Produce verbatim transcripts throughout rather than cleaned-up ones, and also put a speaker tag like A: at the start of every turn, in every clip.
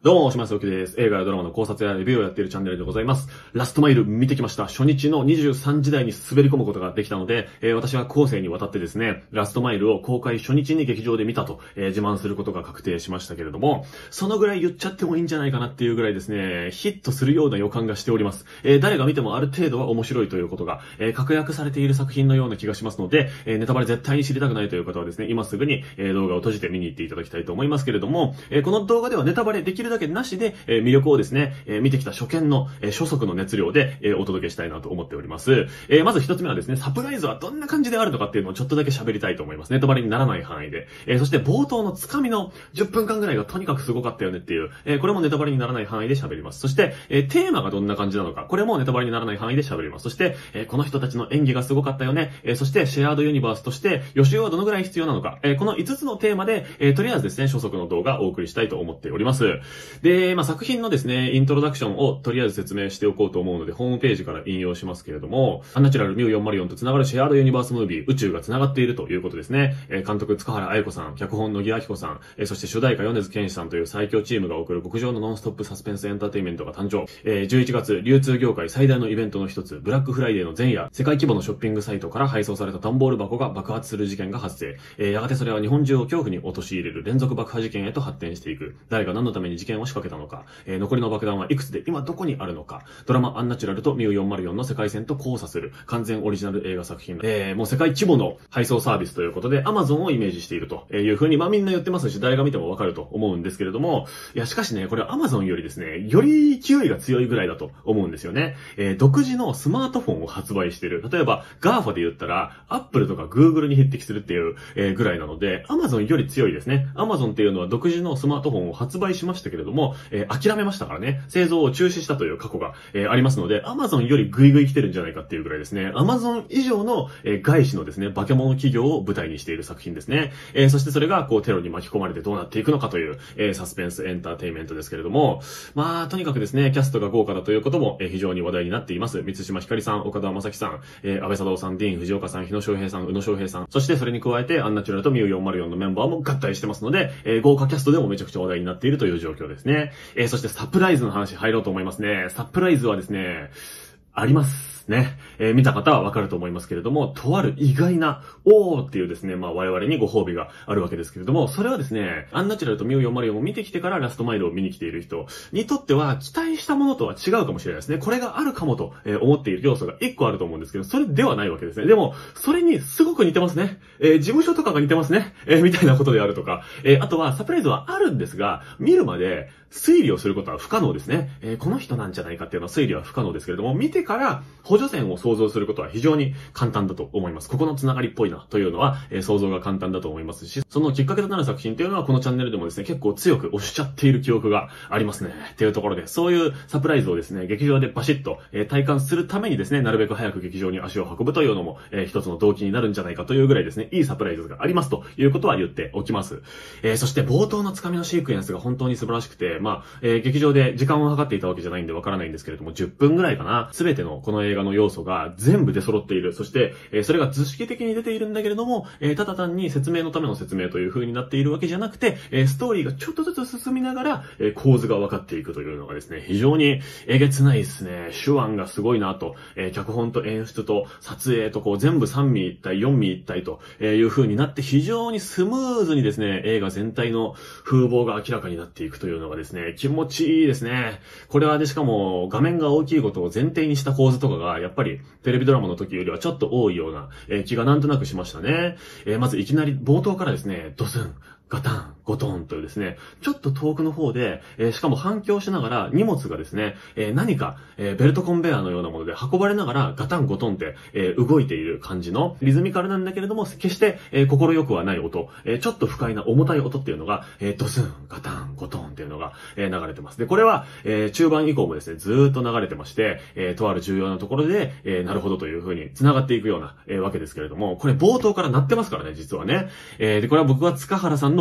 A: どうも、島津沖です。映画やドラマの考察やレビューをやっているチャンネルでございます。ラストマイル見てきました。初日のにじゅうさんじ台に滑り込むことができたので、えー、私は後世にわたってですね、ラストマイルを公開初日に劇場で見たと、えー、自慢することが確定しましたけれども、そのぐらい言っちゃってもいいんじゃないかなっていうぐらいですね、ヒットするような予感がしております。えー、誰が見てもある程度は面白いということが、えー、確約されている作品のような気がしますので、えー、ネタバレ絶対に知りたくないという方はですね、今すぐに、えー、動画を閉じて見に行っていただきたいと思いますけれども、えー、この動画ではネタバレできるだけなしで、えー、魅力をですね、えー、見てきた初見の、えー、初速の熱量で、えー、お届けしたいなと思っております。えー、まず一つ目はですね、サプライズはどんな感じであるのかっていうのをちょっとだけ喋りたいと思います。ネタバレにならない範囲で。えー、そして冒頭のつかみのじゅっぷんかんぐらいがとにかくすごかったよねっていう、えー、これもネタバレにならない範囲で喋ります。そして、えー、テーマがどんな感じなのか、これもネタバレにならない範囲で喋ります。そして、えー、この人たちの演技がすごかったよね。えー、そして、シェアードユニバースとして、予習はどのぐらい必要なのか、えー、このいつつのテーマで、えー、とりあえずですね、初速の動画をお送りしたいと思っております。で、まあ、作品のですね、イントロダクションをとりあえず説明しておこうと思うので、ホームページから引用しますけれども、アンナチュラルミューよんまるよんと繋がるシェアードユニバースムービー、宇宙が繋がっているということですね。えー、監督塚原愛子さん、脚本野木明子さん、えー、そして主題歌米津玄師さんという最強チームが送る極上のノンストップサスペンスエンターテインメントが誕生。えー、じゅういちがつ、流通業界最大のイベントの一つ、ブラックフライデーの前夜、世界規模のショッピングサイトから配送された段ボール箱が爆発する事件が発生。えー、やがてそれは日本中を恐怖に陥れる連続爆破事件へと発展していく。誰が何のために事件を仕掛けたのか、えー、残りの爆弾はいくつで今どこにあるのか、ドラマアンナチュラルとミューよんまるよんの世界線と交差する完全オリジナル映画作品。えー、もう世界規模の配送サービスということで Amazon をイメージしているというふうに、まあみんな言ってますし、誰が見てもわかると思うんですけれども、いやしかしね、これは Amazon よりですね、より勢いが強いぐらいだと思うんですよね。えー、独自のスマートフォンを発売している。例えば ガーファ で言ったら Apple とか Google に匹敵するっていう、えー、ぐらいなので、Amazon より強いですね。Amazon っていうのは独自のスマートフォンを発売しましたけれども、えー、諦めましたからね。製造を中止したという過去が、えー、ありますので、Amazon よりグイグイ来てるんじゃないかっていうぐらいですね。Amazon 以上の、えー、外資のですね、化け物企業を舞台にしている作品ですね。えー、そしてそれがこうテロに巻き込まれてどうなっていくのかという、えー、サスペンスエンターテインメントですけれども、まあとにかくですね、キャストが豪華だということも、えー、非常に話題になっています。満島ひかりさん、岡田将生さん、えー、安倍佐藤さん、ディーン・藤岡さん、日野翔平さん、宇野翔平さん、そしてそれに加えてアンナチュラルとミューよんまるよんのメンバーも合体してますので、えー、豪華キャストでもめちゃくちゃ話題になっているという状況ですね。えー、そしてサプライズの話入ろうと思いますね。サプライズはですね、あります。ね。えー、見た方はわかると思いますけれども、とある意外な、おーっていうですね、まあ我々にご褒美があるわけですけれども、それはですね、アンナチュラルとミューよんまるよんを見てきてからラストマイルを見に来ている人にとっては、期待したものとは違うかもしれないですね。これがあるかもと思っている要素がいっこあると思うんですけど、それではないわけですね。でも、それにすごく似てますね。えー、事務所とかが似てますね。えー、みたいなことであるとか、えー、あとはサプライズはあるんですが、見るまで推理をすることは不可能ですね。えー、この人なんじゃないかっていうのは推理は不可能ですけれども、見てから補助線を想像することは非常に簡単だと思います。ここのつながりっぽいなというのは、えー、想像が簡単だと思いますし、そのきっかけとなる作品というのはこのチャンネルでもですね、結構強く押しちゃっている記憶がありますね。っていうところで、そういうサプライズをですね、劇場でバシッと、えー、体感するためにですね、なるべく早く劇場に足を運ぶというのも、えー、一つの動機になるんじゃないかというぐらいですね、いいサプライズがありますということは言っておきます。えー、そして冒頭のつかみのシークエンスが本当に素晴らしくて、まあ、えー、劇場で時間を計っていたわけじゃないんでわからないんですけれども、じゅっぷんぐらいかな、すべてのこの映画の要素が全部出揃っている。そして、えー、それが図式的に出ているんだけれども、えー、ただ単に説明のための説明という風になっているわけじゃなくて、えー、ストーリーがちょっとずつ進みながら、えー、構図が分かっていくというのがですね、非常にえげつないですね。手腕がすごいなと、えー、脚本と演出と撮影とこう全部三位一体、四位一体という風になって非常にスムーズにですね、映画全体の風貌が明らかになっていくというのがですね、気持ちいいですね。これはでしかも画面が大きいことを前提にした構図とかがやっぱりテレビドラマの時よりはちょっと多いような、えー、気がなんとなくしましたね。えー、まずいきなり冒頭からですね、ドスン、ガタン、ゴトンというですね、ちょっと遠くの方で、えー、しかも反響しながら荷物がですね、えー、何か、えー、ベルトコンベヤーのようなもので運ばれながらガタンゴトンって、えー、動いている感じのリズミカルなんだけれども、決して、えー、心よくはない音、えー、ちょっと不快な重たい音っていうのが、えー、ドスン、ガタン、ゴトンっていうのが、えー、流れてます。で、これは、えー、中盤以降もですね、ずーっと流れてまして、えー、とある重要なところで、えー、なるほどという風に繋がっていくような、えー、わけですけれども、これ冒頭から鳴ってますからね、実はね。えー、で、これは僕は塚原さんの音と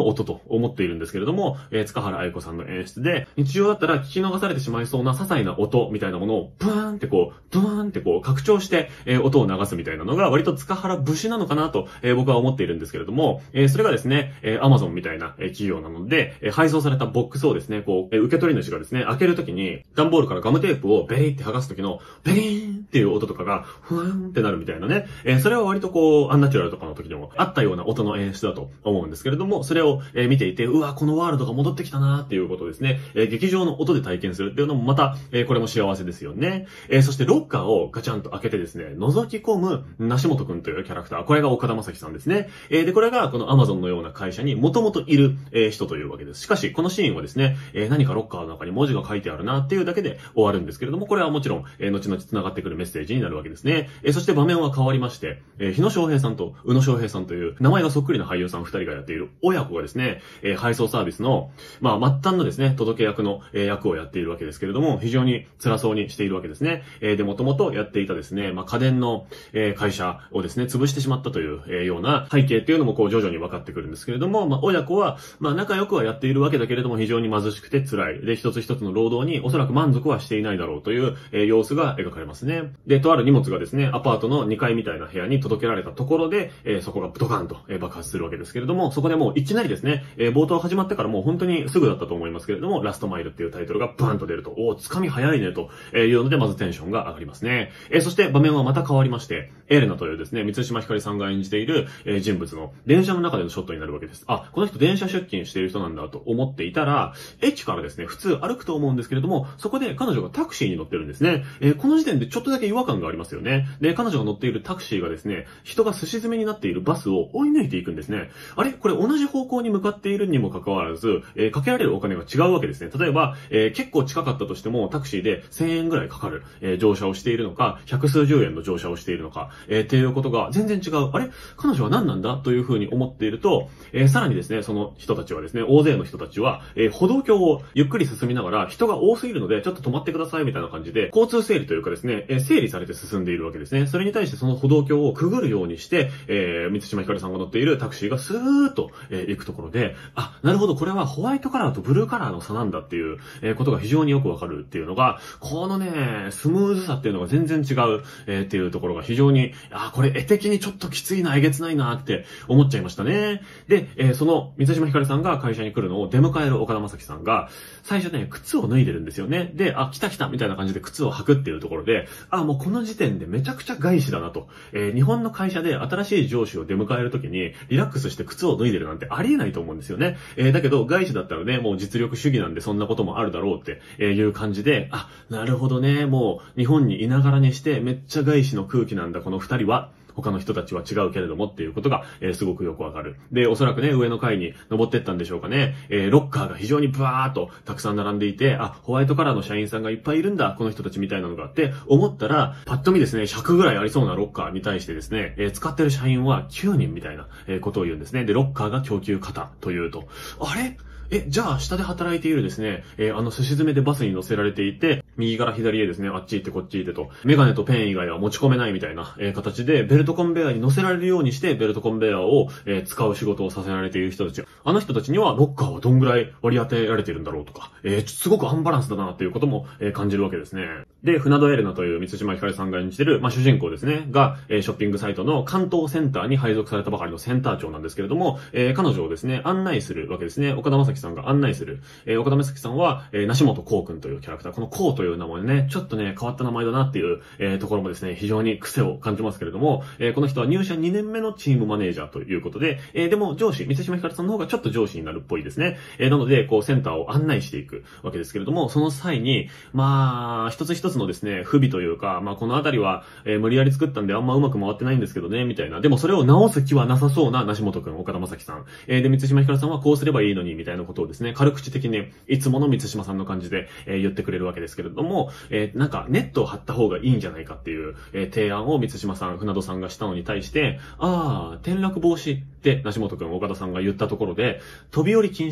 A: 思っているんですけれども、えー、塚原愛子さんの演出で、日常だったら聞き逃されてしまいそうな些細な音みたいなものを、ブーンってこう、ドーンってこう、拡張して、えー、音を流すみたいなのが、割と塚原節なのかなと、えー、僕は思っているんですけれども、えー、それがですね、えー、Amazon みたいな、えー、企業なので、えー、配送されたボックスをですね、こう、えー、受け取り主がですね、開けるときに、段ボールからガムテープをベリーって剥がすときの、ベリーンっていう音とかが、ふわーんってなるみたいなね、えー、それは割とこう、アンナチュラルとかの時でもあったような音の演出だと思うんですけれども、それを、えー、見ていて、うわ、このワールドが戻ってきたなーっていうことをですね、えー、劇場の音で体験するっていうのもまた、えー、これも幸せですよね。えー、そしてロッカーをガチャンと開けてですね、覗き込む梨本くんというキャラクター、これが岡田将生さんですね。えー、で、これがこの Amazon のような会社にもともといる、えー、人というわけです。しかし、このシーンはですね、えー、何かロッカーの中に文字が書いてあるなっていうだけで終わるんですけれども、これはもちろん、えー、後々繋がってくるメッセージになるわけですね。えー、そして場面は変わりまして、えー、日野翔平さんと宇野翔平さんという名前がそっくりな俳優さん二人がやっている親子がですね、えー、配送サービスの、まあ、末端のですね、届け役の、えー、役をやっているわけですけれども、非常に辛そうにしているわけですね。えー、で、もともとやっていたですね、まあ、家電の、えー、会社をですね、潰してしまったという、えー、ような背景っていうのもこう徐々に分かってくるんですけれども、まあ、親子は、まあ、仲良くはやっているわけだけれども、非常に貧しくて辛い。で、一つ一つの労働におそらく満足はしていないだろうという、えー、様子が描かれますね。で、とある荷物がですね、アパートのにかいみたいな部屋に届けられたところで、えー、そこがドカンと、えー、爆発するわけですけれども、そこでもういきなりですね、えー、冒頭始まってからもう本当にすぐだったと思いますけれども、ラストマイルっていうタイトルがバーンと出ると、おー、つかみ早いねというので、まずテンションが上がりますね。えー、そして場面はまた変わりまして、エレナというですね、満島ひかりさんが演じている、えー、人物の電車の中でのショットになるわけです。あ、この人電車出勤している人なんだと思っていたら、駅からですね、普通歩くと思うんですけれども、そこで彼女がタクシーに乗ってるんですね。えー、この時点でちょっとだけ違和感がありますよね。で、彼女が乗っているタクシーがですね、人がすし詰めになっているバスを追い抜いていくんですね。あれこれ同じ方向に向かっているにもかかわらず、えー、かけられるお金が違うわけですね。例えば、えー、結構近かったとしても、タクシーでせんえんぐらいかかる、えー、乗車をしているのか、百数十円の乗車をしているのか、えー、っていうことが全然違う。あれ彼女は何なんだというふうに思っていると、えー、さらにですね、その人たちはですね、大勢の人たちは、えー、歩道橋をゆっくり進みながら、人が多すぎるので、ちょっと止まってくださいみたいな感じで、交通整理というかですね、えー、整理されて進んでいるわけですね。それに対してその歩道橋をくぐるようにして、えー、満島ひかりさんが乗っているタクシーがスーッと、えー、行くところで、あ、なるほど、これはホワイトカラーとブルーカラーの差なんだっていう、えー、ことが非常によくわかるっていうのが、このね、スムーズさっていうのが全然違う、えー、っていうところが非常に、あ、これ絵的にちょっときついな、えげつないなって思っちゃいましたね。で、えー、その満島ひかりさんが会社に来るのを出迎える岡田将生さんが、最初ね、靴を脱いでるんですよね。で、あ、来た来たみたいな感じで靴を履くっていうところで、あ、もうこの時点でめちゃくちゃ外資だなと。えー、日本の会社で新しい上司を出迎えるときに、リラックスして靴を脱いでるなんてありえないと思うんですよね。えー、だけど、外資だったらね、もう実力主義なんでそんなこともあるだろうっていう感じで、あ、なるほどね、もう日本にいながらにしてめっちゃ外資の空気なんだ、この二人は。他の人たちは違うけれどもっていうことが、えー、すごくよくわかる。で、おそらくね、上の階に登ってったんでしょうかね。えー、ロッカーが非常にブワーっとたくさん並んでいて、あ、ホワイトカラーの社員さんがいっぱいいるんだ、この人たちみたいなのがあって思ったら、パッと見ですね、ひゃくぐらいありそうなロッカーに対してですね、えー、使ってる社員はきゅうにんみたいな、えー、ことを言うんですね。で、ロッカーが供給型というと、あれえ、じゃあ、下で働いているですね、えー、あの、寿司詰めでバスに乗せられていて、右から左へですね、あっち行ってこっち行ってと、メガネとペン以外は持ち込めないみたいな、えー、形で、ベルトコンベヤーに乗せられるようにして、ベルトコンベヤーを、えー、使う仕事をさせられている人たち。あの人たちには、ロッカーはどんぐらい割り当てられているんだろうとか、えー、すごくアンバランスだなっていうことも、えー、感じるわけですね。で、船戸エレナという満島ひかりさんが演じてる、まあ、主人公ですね、が、えー、ショッピングサイトの関東センターに配属されたばかりのセンター長なんですけれども、えー、彼女をですね、案内するわけですね。岡田将生さんが案内する。えー、岡田将生さんは、えー、梨本光くんというキャラクター。この光という名前ね、ちょっとね、変わった名前だなっていう、えー、ところもですね、非常に癖を感じますけれども、えー、この人は入社にねんめのチームマネージャーということで、えー、でも上司、満島ひかりさんの方がちょっと上司になるっぽいですね。えー、なので、こう、センターを案内していくわけですけれども、その際に、まあ、一つ一つのですね、不備というか、まあ、このあたりは、えー、無理やり作ったんであんまうまく回ってないんですけどね、みたいな。でもそれを直す気はなさそうな梨本くん、岡田将生さん。えー、で、満島ひかりさんはこうすればいいのに、みたいなことをですね、軽口的に、いつもの満島さんの感じで、えー、言ってくれるわけですけれども、えー、なんかネットを張った方がいいんじゃないかっていう、えー、提案を満島さん、船戸さんがしたのに対して、あー、転落防止って梨本くん、岡田さんが言ったところで、飛び降り禁止っ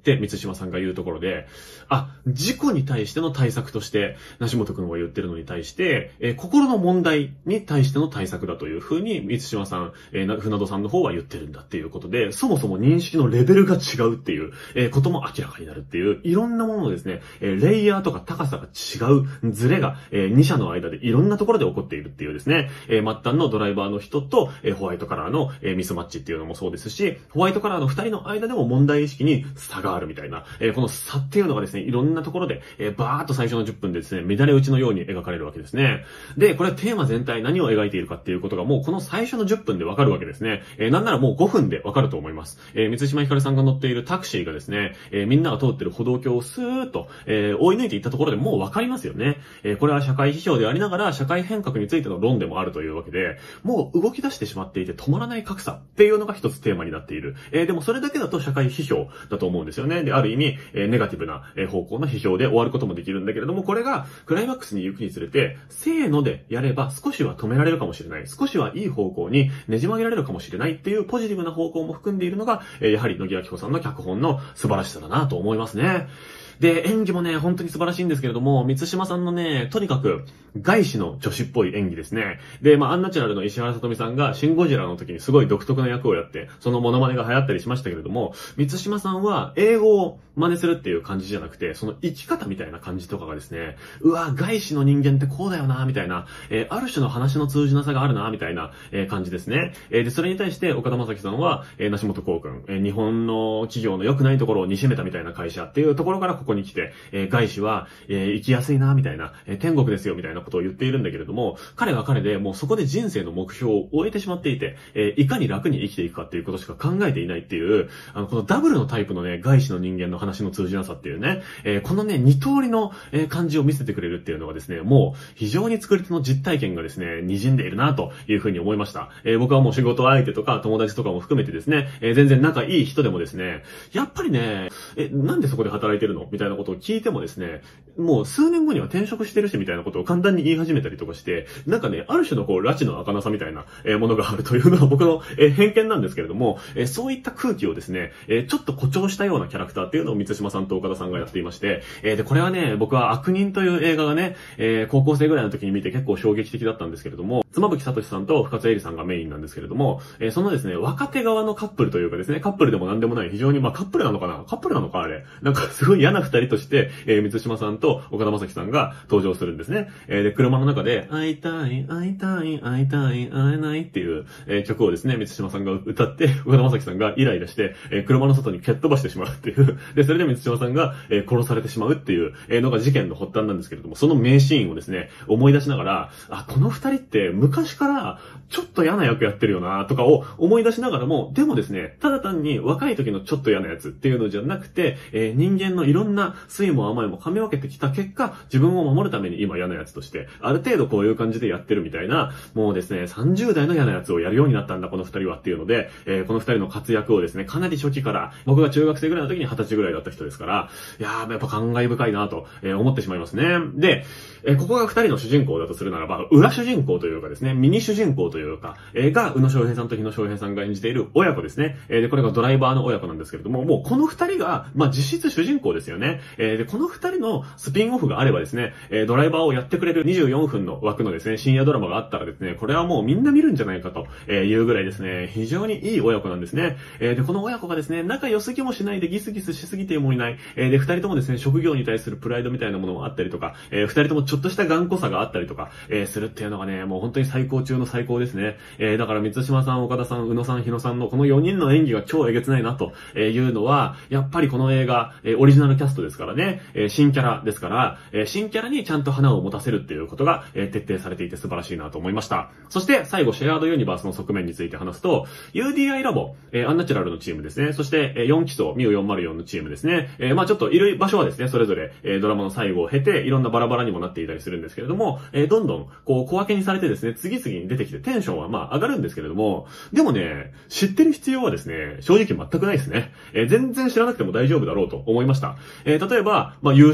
A: って満島さんが言うところで、あ、事故に対しての対策として、梨本くんは言ってるのに対して、えー、心の問題に対しての対策だというふうに満島さん、えー、船戸さんの方は言ってるんだっていうことで、そもそも認識のレベルが違うっていう、えー、ことも明らかになるっていう、いろんなもののですね、えー、レイヤーとか高さが違うズレが、えー、に社の間でいろんなところで起こっているっていうですね、えー、末端のドライバーの人と、えー、ホワイトカラーの、えー、ミスマッチっていうのもそうですし、ホワイトカラーの二人の間でも問題意識に差があるみたいな、えー、この差っていうのがですね、いろんなところで、えー、バーっと最初のじゅっぷんでですね、乱れ打ちのように描かれるわけですね。で、これはテーマ全体何を描いているかっていうことがもうこの最初のじゅっぷんでわかるわけですね。えー、なんならもうごふんでわかると思います。えー、満島ひかるさんが乗っているタクシーがですね、えー、みんなが通ってる歩道橋をスーッと、えー、追い抜いていったところでもうわかりますよね。えー、これは社会批評でありながら社会変革についての論でもあるというわけで、もう動き出してしまっていて止まらない格差っていうのが一つテーマになっている。えー、でもそれだけだと社会批評だと思うんですよね。で、ある意味、えー、ネガティブな方向の批評で終わることもできるんだけれども、これがクライマックスに行くにつれて、せーのでやれば少しは止められるかもしれない。少しはいい方向にねじ曲げられるかもしれないっていうポジティブな方向も含んでいるのが、えー、やはり野木明子さんの脚本の素晴らしさだなと思いますね。で、演技もね、本当に素晴らしいんですけれども、満島さんのね、とにかく、外資の女子っぽい演技ですね。で、まあ、アンナチュラルの石原さとみさんが、シン・ゴジラの時にすごい独特な役をやって、そのモノマネが流行ったりしましたけれども、満島さんは、英語を真似するっていう感じじゃなくて、その生き方みたいな感じとかがですね、うわ、外資の人間ってこうだよな、みたいな、えー、ある種の話の通じなさがあるな、みたいな、えー、感じですね。えー、で、それに対して、岡田将生さんは、えー、梨本幸君、えー、日本の企業の良くないところを煮しめたみたいな会社っていうところからここに来て、えー外資は、えー、生きやすいな、みたいな、えー、天国ですよ、みたいなことを言っているんだけれども、彼は彼でもうそこで人生の目標を終えてしまっていて、えー、いかに楽に生きていくかっていうことしか考えていないっていう、あの、このダブルのタイプのね、外資の人間の話の通じなさっていうね、えー、このね、二通りの、えー、感じを見せてくれるっていうのがですね、もう非常に作り手の実体験がですね、滲んでいるな、というふうに思いました。えー、僕はもう仕事相手とか友達とかも含めてですね、えー、全然仲いい人でもですね、やっぱりね、え、なんでそこで働いてるのみたいなことを聞いてもですね、もう数年後には転職してるしみたいなことを簡単に言い始めたりとかして、なんかね、ある種のこう、拉致の儚さみたいなものがあるというのは僕の偏見なんですけれども、そういった空気をですね、ちょっと誇張したようなキャラクターっていうのを満島さんと岡田さんがやっていまして、で、これはね、僕は悪人という映画がね、高校生ぐらいの時に見て結構衝撃的だったんですけれども、妻夫木聡さんと深津絵里さんがメインなんですけれども、そのですね、若手側のカップルというかですね、カップルでも何でもない非常に、まあカップルなのかなカップルなのかあれなんかすごい嫌な二人として、満島さんと岡田将生さんが登場するんですね。えー、で、車の中で、会いたい、会いたい、会いたい、会えないっていう、えー、曲をですね、満島さんが歌って、岡田将生さんがイライラして、えー、車の外に蹴っ飛ばしてしまうっていう。で、それで満島さんが、えー、殺されてしまうっていう、えー、のが事件の発端なんですけれども、その名シーンをですね、思い出しながら、あ、この二人って昔からちょっと嫌な役やってるよなとかを思い出しながらも、でもですね、ただ単に若い時のちょっと嫌なやつっていうのじゃなくて、えー、人間のいろんな酸いも甘いも噛み分けてきた結果、自分を守るために今嫌なやつとして、ある程度こういう感じでやってるみたいな、もうですね、さんじゅう代の嫌なやつをやるようになったんだ、この二人はっていうので、えー、この二人の活躍をですね、かなり初期から、僕が中学生ぐらいの時に二十歳ぐらいだった人ですから、いやー、やっぱ感慨深いなと、えー、思ってしまいますね。で、えー、ここが二人の主人公だとするならば、裏主人公というかですね、ミニ主人公というか、えー、が、宇野昌平さんと日野昌平さんが演じている親子ですね。えー、で、これがドライバーの親子なんですけれども、もうこの二人が、まあ、実質主人公ですよね。えー、で、この二人のスピンオフがあればですね、えー、ドライバーをやってくれるにじゅうよんふんの枠のですね、深夜ドラマがあったらですね、これはもうみんな見るんじゃないかというぐらいですね、非常にいい親子なんですね。えー、で、この親子がですね、仲良すぎもしないでギスギスしすぎてもいない。えー、で、二人ともですね、職業に対するプライドみたいなものもあったりとか、えー、二人ともちょっとした頑固さがあったりとか、えー、するっていうのがね、もう本当に最高中の最高ですね。えー、だから満島さん、岡田さん、宇野さん、日野さんのこのよにんの演技が超えげつないなというのは、やっぱりこの映画、えー、オリジナルキャストですからね、えー、新キャラですから、えー、新キャラにちゃんと花を持たせるっていうことが、えー、徹底されていて素晴らしいなと思いました。そして最後、シェアードユニバースの側面について話すと、ユーディーアイ ラボ、えー、アンナチュラルのチームですね。そして、えー、よん基礎、ミューよんまるよんのチームですね。えー、まあちょっといる場所はですね、それぞれ、えー、ドラマの最後を経て、いろんなバラバラにもなっていたりするんですけれども、えー、どんどん、こう、小分けにされてですね、次々に出てきてテンションはまあ上がるんですけれども、でもね、知ってる必要はですね、正直全くないですね。えー、全然知らなくても大丈夫だろうと思いました。えー、例えば、まあ優秀な警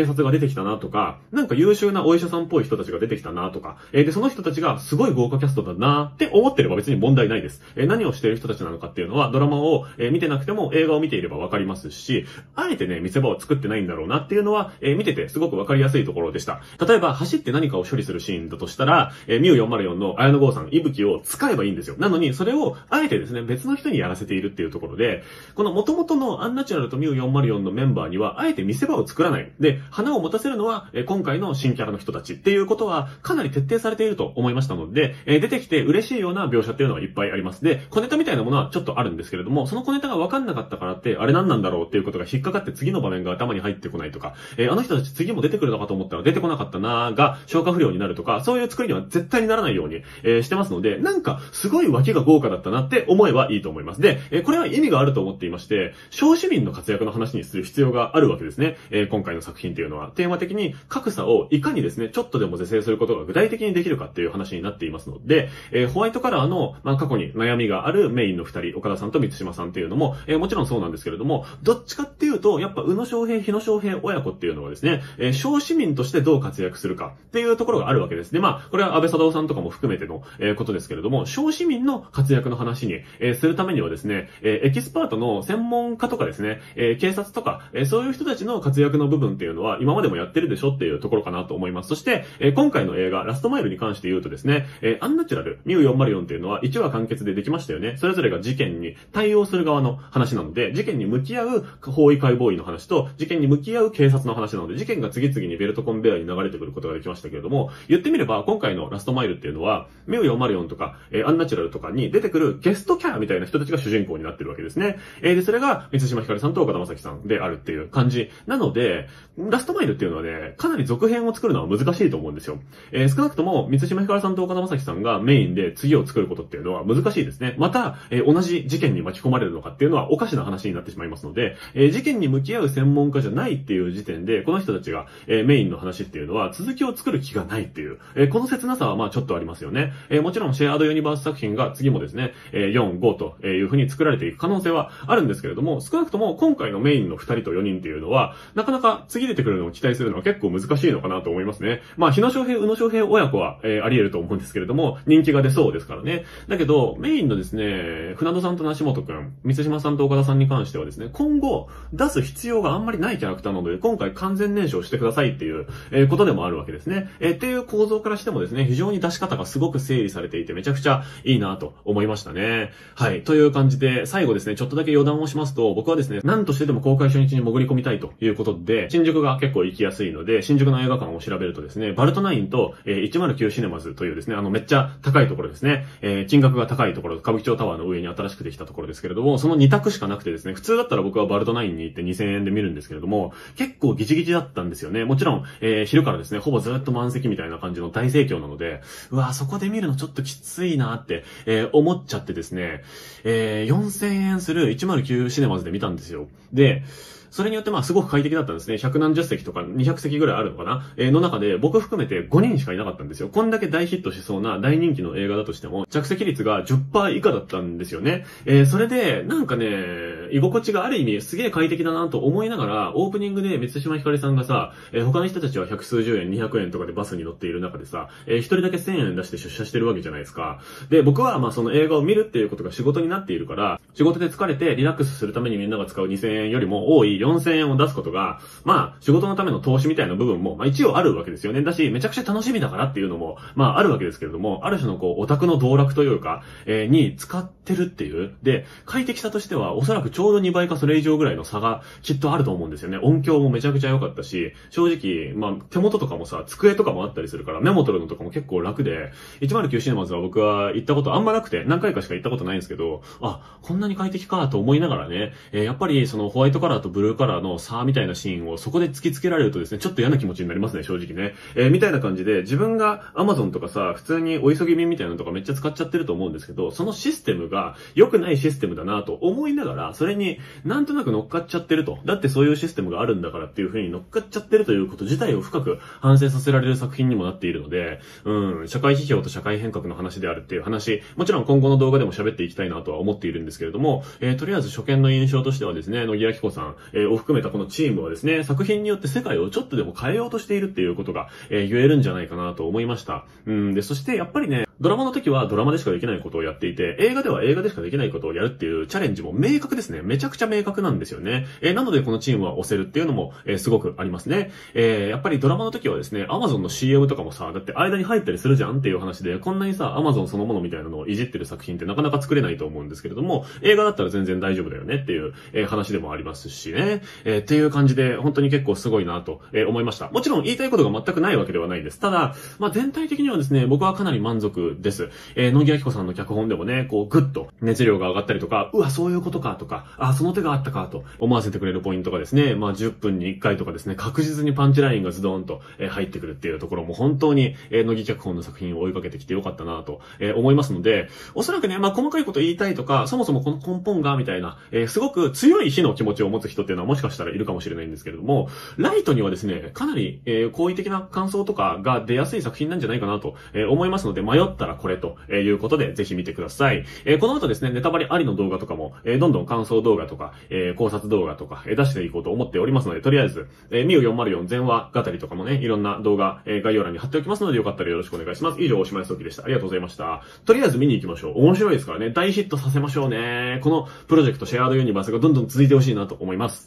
A: 察が出てきたなとか、なんか優秀なお医者さんっぽい人たちが出てきたなとか、えー、で、その人たちがすごい豪華キャストだなって思ってれば別に問題ないです。えー、何をしている人たちなのかっていうのは、ドラマを、えー、見てなくても映画を見ていればわかりますし、あえてね、見せ場を作ってないんだろうなっていうのは、えー、見ててすごくわかりやすいところでした。例えば、走って何かを処理するシーンだとしたら、えー、ミューよんまるよんの綾野剛さん、伊吹を使えばいいんですよ。なのに、それを、あえてですね、別の人にやらせているっていうところで、この元々のアンナチュラルとミューよんまるよんのメンバーには、あえて見せ場を作らない。で、花を持たせるのは、えー、今回の新キャラの人たちっていうことは、かなり徹底されていると思いましたので、えー、出てきて嬉しいような描写っていうのはいっぱいあります。で、小ネタみたいなものはちょっとあるんですけれども、その小ネタが分かんなかったからって、あれ何なんだろうっていうことが引っかかって次の場面が頭に入ってこないとか、えー、あの人たち次も出てくるのかと思ったら出てこなかったなーが消化不良になるとか、そういう作りには絶対にならないように、えー、してますので、なんかすごい脇が豪華だったなって思えばいいと思います。で、えー、これは意味があると思っていまして、小市民の活躍の話にする必要があるわけですね。えー、今回の作品っていうのは、テーマ的に格差をいかにですね、ちょっとでも是正することが具体的にできるかっていう話になっていますので、えー、ホワイトカラーの、まあ、過去に悩みがあるメインの二人、岡田さんと満島さんっていうのも、えー、もちろんそうなんですけれども、どっちかっていうと、やっぱ宇野昌平、日野昌平親子っていうのはですね、えー、小市民としてどう活躍するかっていうところがあるわけです。で、まあ、これは安倍貞夫さんとかも含めての、えー、ことですけれども、小市民の活躍の話に、えー、するためにはですね、えー、エキスパートの専門家とかですね、えー、警察とか、えー、そういう人たちの活躍の部分っていうのは今までもやってるでしょっていうところかなと思います。そして、えー、今回の映画、ラストマイルに関して言うとですね、えー、アンナチュラル、ミューよんまるよんっていうのはいちわ完結でできましたよね。それぞれが事件に対応する側の話なので、事件に向き合う法医解剖医の話と、事件に向き合う警察の話なので、事件が次々にベルトコンベアに流れてくることができましたけれども、言ってみれば今回のラストマイルっていうのは、ミューよんまるよんとか、えー、アンナチュラルとかに出てくるゲストキャラみたいな人たちが主人公になってるわけですね。えー、で、それが、満島ひかりさんと岡田将生さんであるっていう感じ。なので、ラストマイルっていうのはね、かなり続編を作るのは難しいと思うんですよ。えー、少なくとも、満島ひかりさんと岡田将生さんがメインで次を作ることっていうのは難しいですね。また、えー、同じ事件に巻き込まれるのかっていうのはおかしな話になってしまいますので、えー、事件に向き合う専門家じゃないっていう時点で、この人たちが、えー、メインの話っていうのは続きを作る気がないっていう、えー、この切なさはまあちょっとありますよね。えー、もちろんシェアードユニバース作品が次もですね、えー、よん、ごという風に作られていく可能性はあるんですけれども、少なくとも今回のメインのふたりとよにんっていうのは、なかなか次出てくるのを期待するのは結構難しいのかなと思いますね。まあ、日野昌平、宇野昌平親子は、えー、あり得ると思うんですけれども、人気が出そうですからね。だけど、メインのですね、船戸さんと梨本くん、満島さんと岡田さんに関してはですね、今後、出す必要があんまりないキャラクターなので、今回完全燃焼してくださいっていう、えー、ことでもあるわけですね。えー、っていう構造からしてもですね、非常に出し方がすごく整理されていて、めちゃくちゃいいなと思いましたね。はい。という感じで、最後ですね、ちょっとだけ余談をしますと、僕はですね、何としてでも公開初日に潜り込みたいということで、新宿が結構行きやすいので、新宿の映画館を調べるとですね、バルトナインと、えー、いちまるきゅうシネマズというですね、あの、めっちゃ高いところですね、えー、金額が高いところ、歌舞伎町タワーの上に新しくできたところですけれども、そのに択しかなくてですね、普通だったら僕はバルトナインに行ってにせんえんで見るんですけれども、結構ギチギチだったんですよね。もちろん、えー、昼からですね、ほぼずっと満席みたいな感じの大盛況なので、うわ、そこで見るのちょっときついなって、えー、思っちゃってですね、えー、よんせんえんするいちまるきゅうシネマズで見たんですよ。で、それによってまあすごく快適だったんですね。百何十席とかにひゃく席ぐらいあるのかな、えー、の中で僕含めてごにんしかいなかったんですよ。こんだけ大ヒットしそうな大人気の映画だとしても、着席率が じゅっパーセント 以下だったんですよね。えー、それで、なんかね、居心地がある意味すげえ快適だなと思いながら、オープニングで満島ひかりさんがさ、えー、他の人たちは百数十円、にひゃくえんとかでバスに乗っている中でさ、えー、一人だけせんえん出して出社してるわけじゃないですか。で、僕はまあその映画を見るっていうことが仕事になっているから、仕事で疲れてリラックスするためにみんなが使うにせんえんよりも多いよんせんえんを出すことが、まあ、仕事のための投資みたいな部分も、まあ一応あるわけですよね。だし、めちゃくちゃ楽しみだからっていうのも、まああるわけですけれども、ある種のこう、オタクの道楽というか、えー、に使ってるっていう。で、快適さとしては、おそらくちょうどにばいかそれ以上ぐらいの差がきっとあると思うんですよね。音響もめちゃくちゃ良かったし、正直、まあ、手元とかもさ、机とかもあったりするから、メモ取るのとかも結構楽で、いちまるきゅうシネマズは僕は行ったことあんまなくて、何回かしか行ったことないんですけど、あ、こんなに快適かと思いながらね、えー、やっぱりそのホワイトカラーとブルーカラーの差みたいなシーンをそこで突きつけられるとですね、ちょっと嫌な気持ちになりますね、正直ね。えー、みたいな感じで、自分が Amazon とかさ、普通にお急ぎ便みたいなのとかめっちゃ使っちゃってると思うんですけど、そのシステムが良くないシステムだなと思いながら、そそれになんとなく乗っかっちゃってると。だってそういうシステムがあるんだからっていう風に乗っかっちゃってるということ自体を深く反省させられる作品にもなっているので、うん、社会批評と社会変革の話であるっていう話、もちろん今後の動画でも喋っていきたいなとは思っているんですけれども、えー、とりあえず初見の印象としてはですね、野木明子さん、えー、を含めたこのチームはですね、作品によって世界をちょっとでも変えようとしているっていうことが、えー、言えるんじゃないかなと思いました。うん、で、そしてやっぱりね、ドラマの時はドラマでしかできないことをやっていて、映画では映画でしかできないことをやるっていうチャレンジも明確ですね。めちゃくちゃ明確なんですよね。えー、なのでこのチームは押せるっていうのも、えー、すごくありますね。えー、やっぱりドラマの時はですね、Amazon の シーエム とかもさ、だって間に入ったりするじゃんっていう話で、こんなにさ、Amazon そのものみたいなのをいじってる作品ってなかなか作れないと思うんですけれども、映画だったら全然大丈夫だよねっていう、えー、話でもありますしね。えー、っていう感じで、本当に結構すごいなと、えー、思いました。もちろん言いたいことが全くないわけではないです。ただ、まあ、全体的にはですね、僕はかなり満足です。えー、野木明子さんの脚本でもね、こう、ぐっと熱量が上がったりとか、うわ、そういうことかとか、あ、その手があったかと思わせてくれるポイントがですね、まあ、じゅっぷんにいっかいとかですね、確実にパンチラインがズドーンと、えー、入ってくるっていうところも本当に、えー、野木脚本の作品を追いかけてきてよかったなと、えー、思いますので、おそらくね、まあ、細かいこと言いたいとか、そもそもこの根本が、みたいな、えー、すごく強い火の気持ちを持つ人っていうのはもしかしたらいるかもしれないんですけれども、ライトにはですね、かなり、えー、好意的な感想とかが出やすい作品なんじゃないかなと、えー、思いますので、迷ったらこれということで、ぜひ見てください。えー、この後ですね、ネタバレありの動画とかも、えー、どんどん感想動画とか、えー、考察動画とか、えー、出していこうと思っておりますので、とりあえず、えー、ミューよんまるよん全話語りとかもね、いろんな動画、えー、概要欄に貼っておきますので、よかったらよろしくお願いします。以上、大島康之でした。ありがとうございました。とりあえず見に行きましょう。面白いですからね、大ヒットさせましょうね。このプロジェクトシェアードユニバースがどんどん続いてほしいなと思います。